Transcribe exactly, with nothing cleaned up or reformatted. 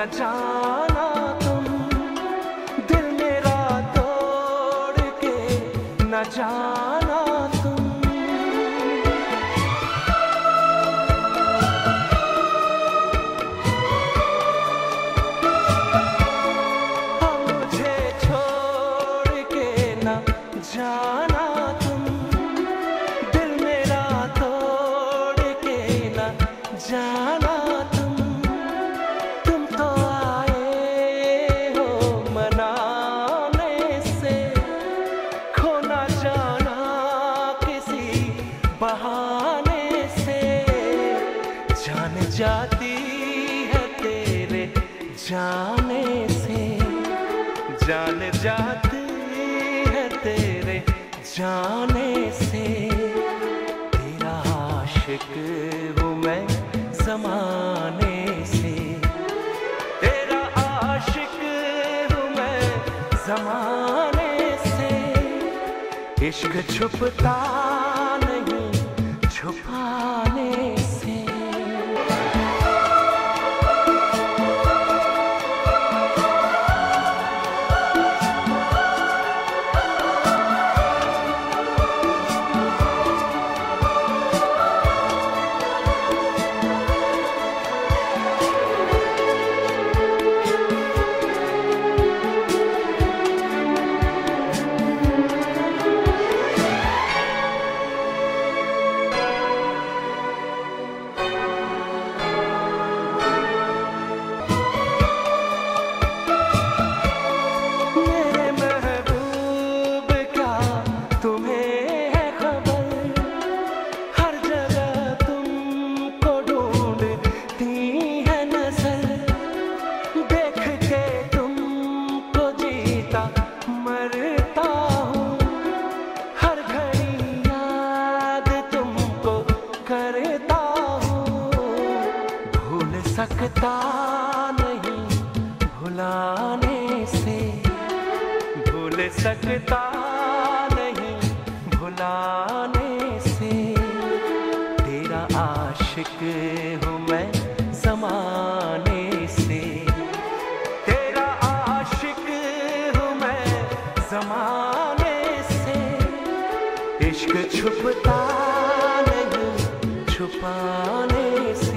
जाना तुम दिल मेरा तोड़ के न जाना तुम। हाँ मुझे छोड़ के न जाना तुम दिल मेरा तोड़ के न जाना तुम। तुम तो आए हो मनाने से खो ना जाना किसी बहाने से। जान जाती है तेरे जाने से जान जाती है तेरे जाने से। तेरा आशिक हूँ मैं ज़माने से तेरा आशिक हूँ मैं ज़माने से। इश्क छुपता नहीं छुपाने से। सकता नहीं भुलाने से भूल सकता नहीं भुलाने से। तेरा आशिक हूँ मैं ज़माने से तेरा आशिक हूँ मैं ज़माने से। इश्क छुपता नहीं छुपाने से।